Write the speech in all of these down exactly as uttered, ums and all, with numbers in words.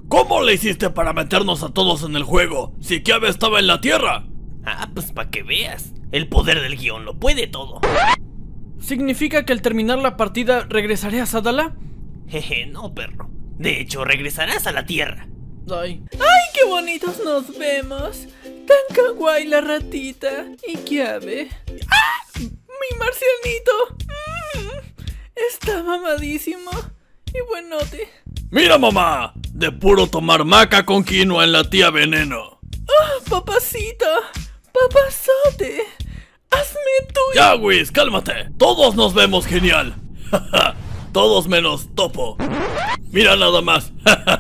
¿Cómo le hiciste para meternos a todos en el juego si Kiabe estaba en la Tierra? Ah, pues para que veas. El poder del guión lo puede todo. ¿Significa que al terminar la partida regresaré a Sadala? Jeje, no, perro. De hecho, regresarás a la Tierra. Ay. ¡Ay, qué bonitos nos vemos! Tan kawaii la ratita y Kiabe. ¡Ah! ¡Mi marcianito! Mm, está mamadísimo y buenote. ¡Mira, mamá! De puro tomar maca con quinoa en la tía Veneno. ¡Ah, papacito! ¡Papazote! ¡Hazme tuyo! Ya, Whis, cálmate. Todos nos vemos genial. Todos menos Topo. Mira nada más.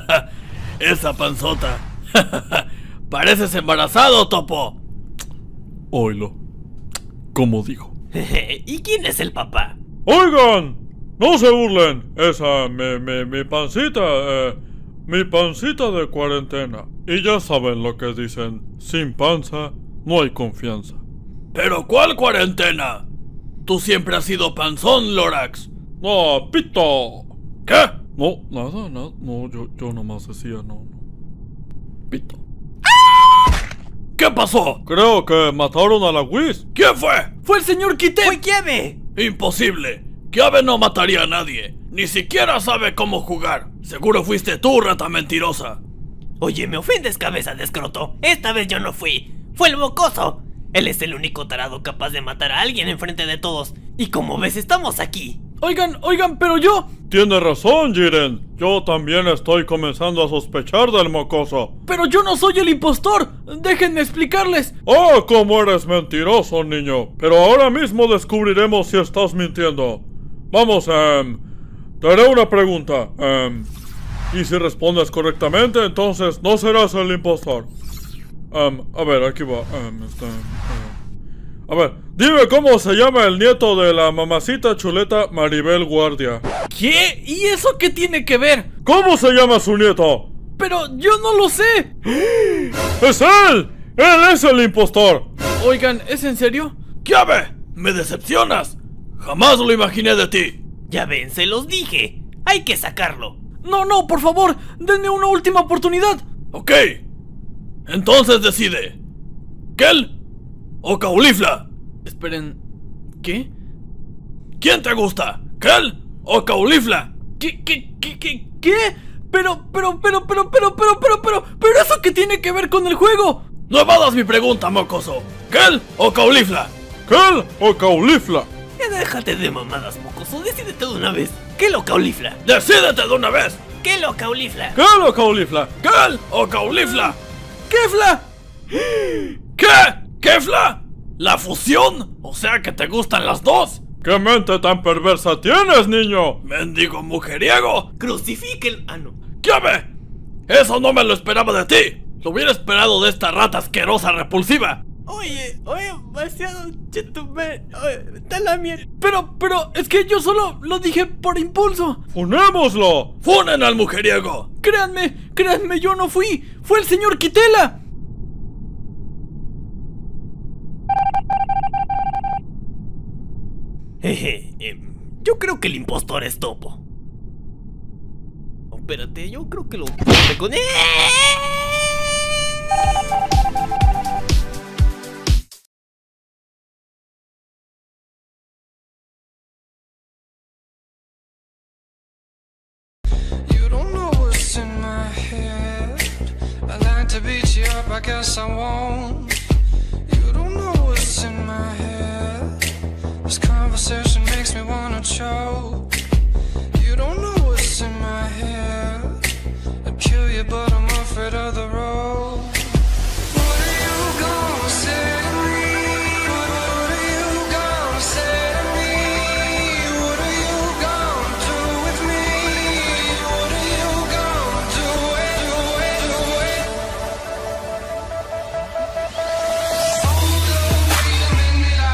Esa panzota. Pareces embarazado, Topo. Oilo. ¿Cómo digo? ¿Y quién es el papá? Oigan, no se burlen. Esa, mi, mi, mi pancita, eh, mi pancita de cuarentena. Y ya saben lo que dicen, sin panza no hay confianza. ¿Pero cuál cuarentena? Tú siempre has sido panzón, Lorax. No, pito. ¿Qué? No, nada, nada, no, yo, yo nomás decía, no, no. Pito. ¿Qué pasó? Creo que mataron a la Whis. ¿Quién fue? ¡Fue el señor Kite! ¡Fue Kiabe! Imposible. Kiabe no mataría a nadie. Ni siquiera sabe cómo jugar. Seguro fuiste tú, rata mentirosa. Oye, me ofendes, cabeza de escroto. Esta vez yo no fui. Fue el mocoso. Él es el único tarado capaz de matar a alguien enfrente de todos. Y como ves, estamos aquí. Oigan, oigan, pero yo... Tiene razón, Jiren. Yo también estoy comenzando a sospechar del mocoso. Pero yo no soy el impostor. Déjenme explicarles. ¡Oh, cómo eres mentiroso, niño! Pero ahora mismo descubriremos si estás mintiendo. Vamos, eh... te haré una pregunta. Eh, y si respondes correctamente, entonces no serás el impostor. Um, a ver, aquí va. Um, este, uh, a ver, dime cómo se llama el nieto de la mamacita chuleta Maribel Guardia. ¿Qué? ¿Y eso qué tiene que ver? ¿Cómo se llama su nieto? Pero yo no lo sé. ¡Es él! ¡Él es el impostor! Oigan, ¿es en serio? ¡Kiabe! ¡Me decepcionas! Jamás lo imaginé de ti. Ya ven, se los dije. Hay que sacarlo. No, no, por favor, denme una última oportunidad. Ok. Entonces decide. ¿Kel o Caulifla? Esperen, ¿qué? ¿Quién te gusta? ¿Kel o Caulifla? ¿Qué, qué, qué, qué, qué? Pero, pero, pero, pero, pero, pero, pero, pero, pero, ¿eso qué tiene que ver con el juego? No evadas mi pregunta, mocoso. ¿Kel o Caulifla? ¿Kel o Caulifla? Ya déjate de mamadas, mocoso. Decídete de una vez. ¿Qué lo Caulifla? ¡Decídete de una vez! ¿Qué lo Caulifla? ¿Kel o Caulifla? ¿Kel o Caulifla? ¡Kefla! ¿Qué? ¿Kefla? ¿La fusión? O sea que te gustan las dos. ¿Qué mente tan perversa tienes, niño? ¡Mendigo mujeriego! Crucifiquen... Ah, no. ¡Kiabe! Eso no me lo esperaba de ti. Lo hubiera esperado de esta rata asquerosa repulsiva. Oye, oye, demasiado chetumé. Oye, está la mierda. Pero, pero, es que yo solo lo dije por impulso. ¡Funémoslo! ¡Funen al mujeriego! Créanme, créanme, yo no fui. Fue el señor Kitela. Jeje, eh, yo creo que el impostor es Topo. Oh, espérate, yo creo que lo... con... ¡Eh! I guess I won't. You don't know what's in my head. This conversation makes me wanna choke. You don't know what's in my head. I'd kill you, but I'm afraid of the road. What are you gonna say to me? What are you gonna say to me? What are you gonna do with me? What are you gonna do? Do it, do it. Hold up, wait a minute.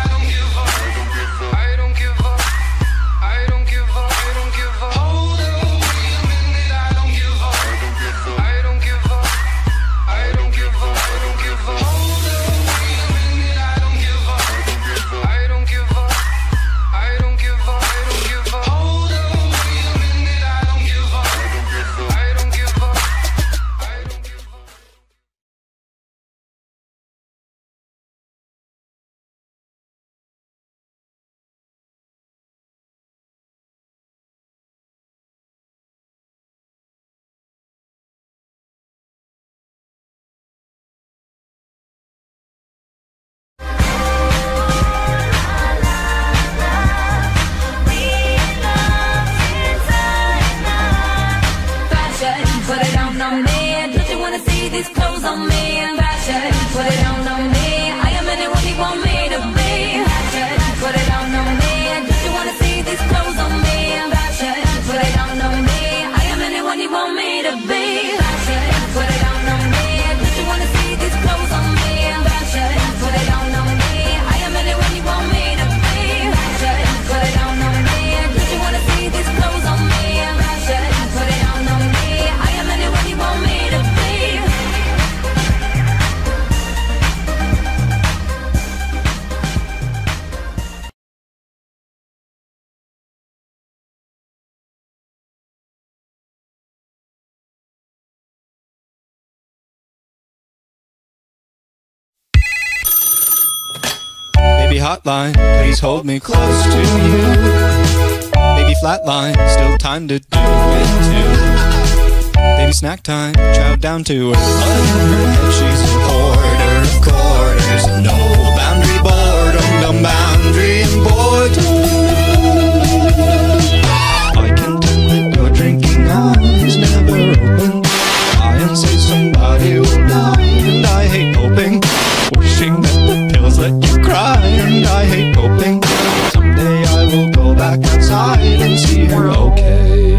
hotline, please hold me close to you. Baby flatline, still time to do it too. Baby snack time, chow down to her. On her head she's a hoarder of quarters. No boundary boredom, no boundary and boredom. I can tell that your drinking eyes never open. I and say somebody will die, and I hate hoping. Wishing that the pills let you cry, and I hate hoping. Someday I will go back outside and see her okay.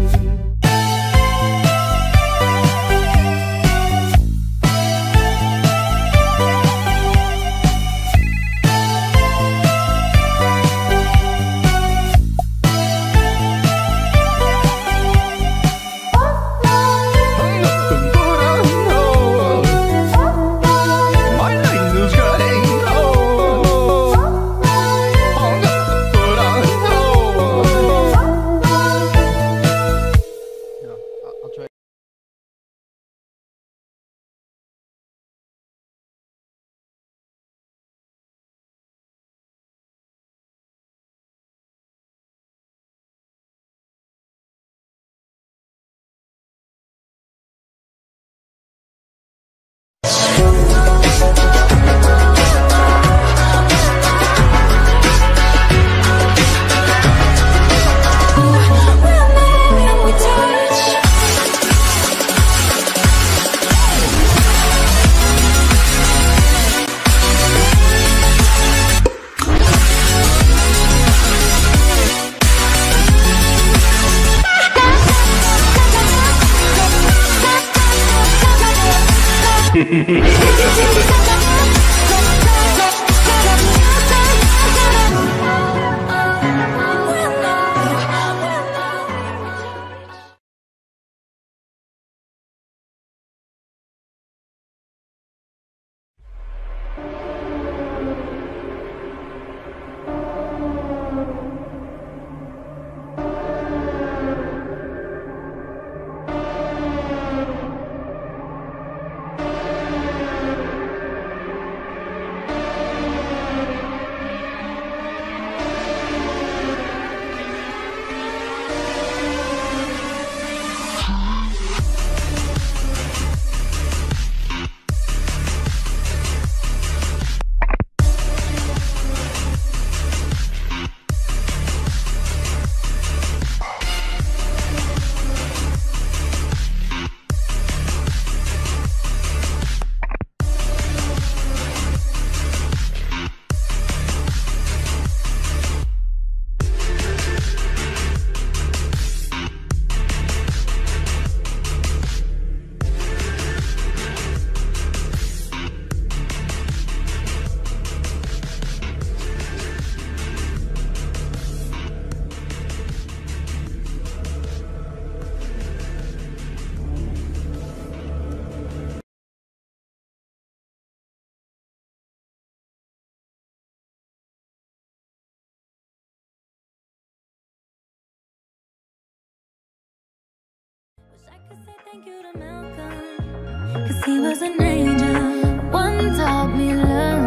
Thank you to Malcolm, 'cause he was an angel. One taught me love.